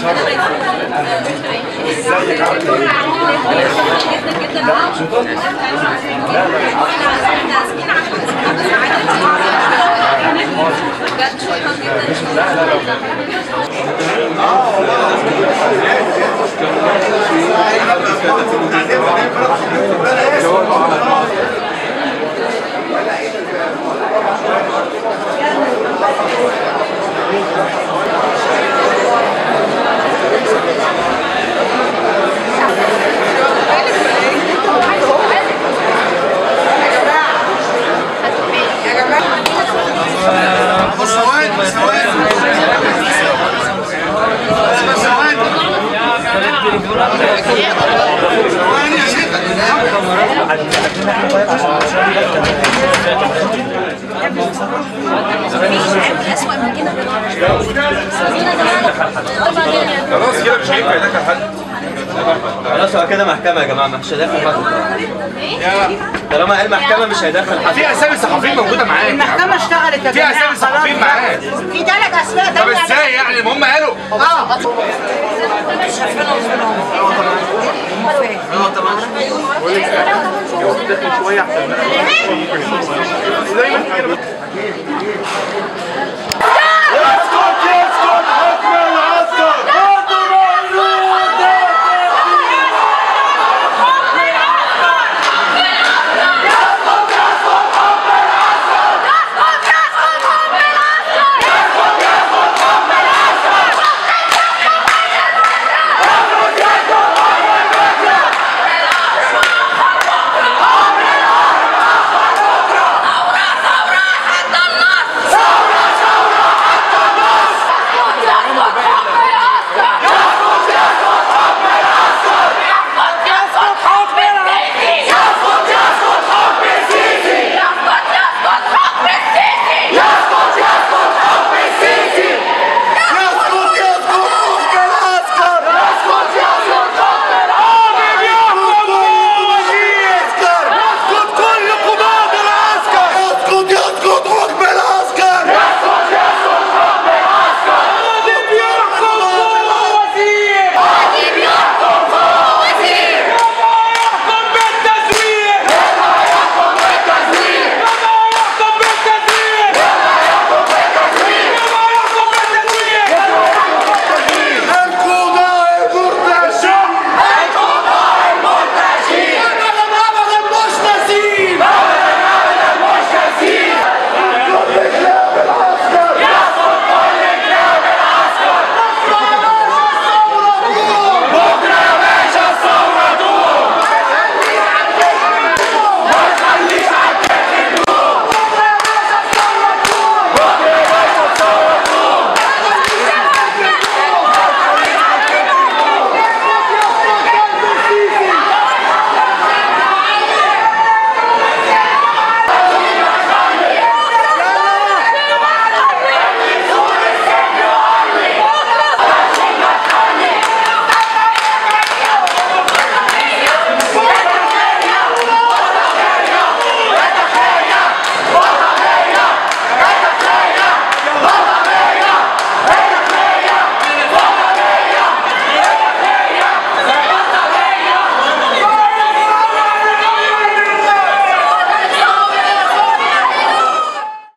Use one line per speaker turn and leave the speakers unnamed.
ازيك عامل ايه؟ خلاص كده مش هينفع يدخل حد.
خلاص هو كده محكمة يا جماعة، مش هيدخل حد. طالما قال محكمة مش هيدخل حد.
في اسامي صحفيين موجودة معاك.
المحكمة اشتغلت يا جماعة.
في اسامي صحفيين معاك.
في 3 اسماء.
طب ازاي يعني؟ هم قالوا.
مش عارفين
شوية احسن.